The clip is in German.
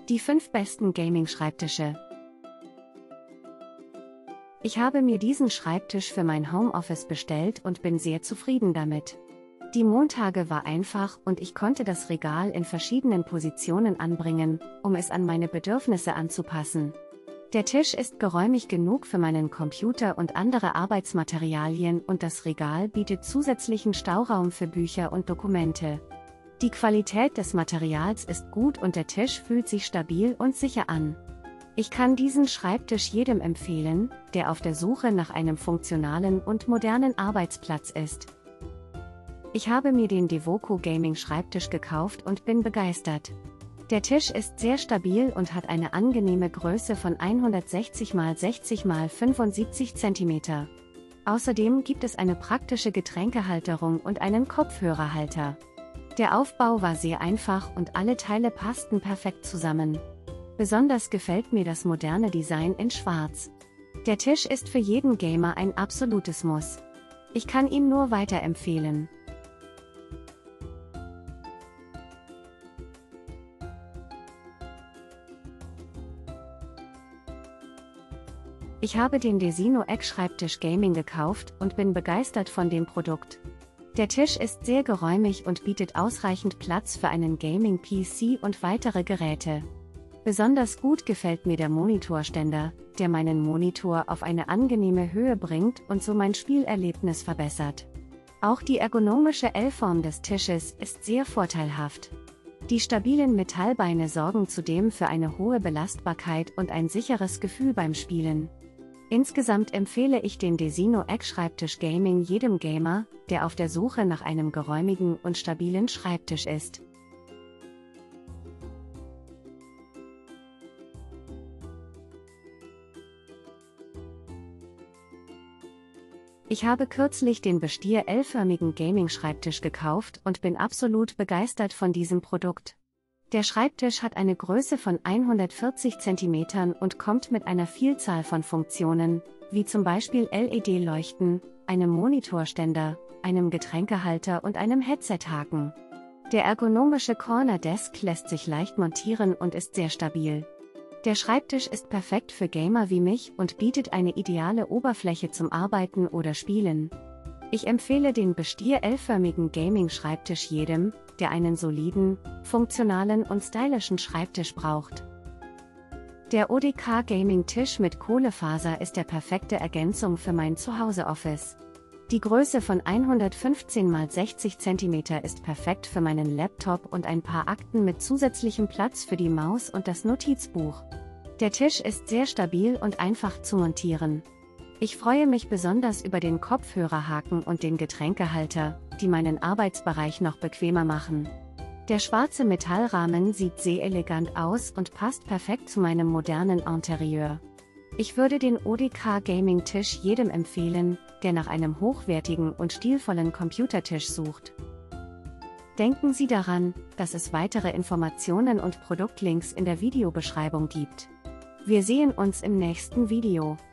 Die 5 besten Gaming-Schreibtische. Ich habe mir diesen Schreibtisch für mein Homeoffice bestellt und bin sehr zufrieden damit. Die Montage war einfach und ich konnte das Regal in verschiedenen Positionen anbringen, um es an meine Bedürfnisse anzupassen. Der Tisch ist geräumig genug für meinen Computer und andere Arbeitsmaterialien und das Regal bietet zusätzlichen Stauraum für Bücher und Dokumente. Die Qualität des Materials ist gut und der Tisch fühlt sich stabil und sicher an. Ich kann diesen Schreibtisch jedem empfehlen, der auf der Suche nach einem funktionalen und modernen Arbeitsplatz ist. Ich habe mir den Devoco Gaming Schreibtisch gekauft und bin begeistert. Der Tisch ist sehr stabil und hat eine angenehme Größe von 160 x 60 x 75 cm. Außerdem gibt es eine praktische Getränkehalterung und einen Kopfhörerhalter. Der Aufbau war sehr einfach und alle Teile passten perfekt zusammen. Besonders gefällt mir das moderne Design in Schwarz. Der Tisch ist für jeden Gamer ein absolutes Muss. Ich kann ihn nur weiterempfehlen. Ich habe den Desino Eckschreibtisch Gaming gekauft und bin begeistert von dem Produkt. Der Tisch ist sehr geräumig und bietet ausreichend Platz für einen Gaming-PC und weitere Geräte. Besonders gut gefällt mir der Monitorständer, der meinen Monitor auf eine angenehme Höhe bringt und so mein Spielerlebnis verbessert. Auch die ergonomische L-Form des Tisches ist sehr vorteilhaft. Die stabilen Metallbeine sorgen zudem für eine hohe Belastbarkeit und ein sicheres Gefühl beim Spielen. Insgesamt empfehle ich den Desino Eckschreibtisch Gaming jedem Gamer, der auf der Suche nach einem geräumigen und stabilen Schreibtisch ist. Ich habe kürzlich den Bestier L-förmigen Gaming-Schreibtisch gekauft und bin absolut begeistert von diesem Produkt. Der Schreibtisch hat eine Größe von 140 cm und kommt mit einer Vielzahl von Funktionen, wie zum Beispiel LED-Leuchten, einem Monitorständer, einem Getränkehalter und einem Headset-Haken. Der ergonomische Corner Desk lässt sich leicht montieren und ist sehr stabil. Der Schreibtisch ist perfekt für Gamer wie mich und bietet eine ideale Oberfläche zum Arbeiten oder Spielen. Ich empfehle den Bestier L-förmigen Gaming-Schreibtisch jedem, der einen soliden, funktionalen und stylischen Schreibtisch braucht. Der ODK Gaming-Tisch mit Kohlefaser ist der perfekte Ergänzung für mein Zuhause-Office. Die Größe von 115 x 60 cm ist perfekt für meinen Laptop und ein paar Akten mit zusätzlichem Platz für die Maus und das Notizbuch. Der Tisch ist sehr stabil und einfach zu montieren. Ich freue mich besonders über den Kopfhörerhaken und den Getränkehalter, die meinen Arbeitsbereich noch bequemer machen. Der schwarze Metallrahmen sieht sehr elegant aus und passt perfekt zu meinem modernen Interieur. Ich würde den ODK Gaming Tisch jedem empfehlen, der nach einem hochwertigen und stilvollen Computertisch sucht. Denken Sie daran, dass es weitere Informationen und Produktlinks in der Videobeschreibung gibt. Wir sehen uns im nächsten Video.